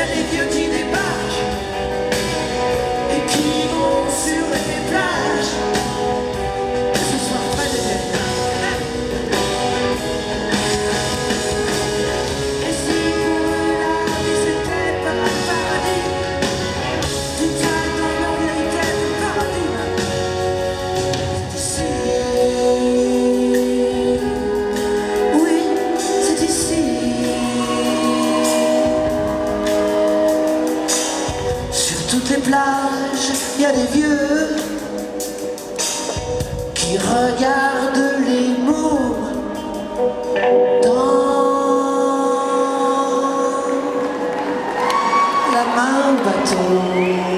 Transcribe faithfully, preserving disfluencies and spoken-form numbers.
a des vieux qui débarquent et qui vont sur les plages. Ce soir pas de tête. Et si pour eux la vie c'était pas un paradis, du calme dans leur vérité de paradis. C'est ici. Oui, c'est ici. Sur toutes les plages, il y a des vieux qui regardent les mômes dans la main bateau.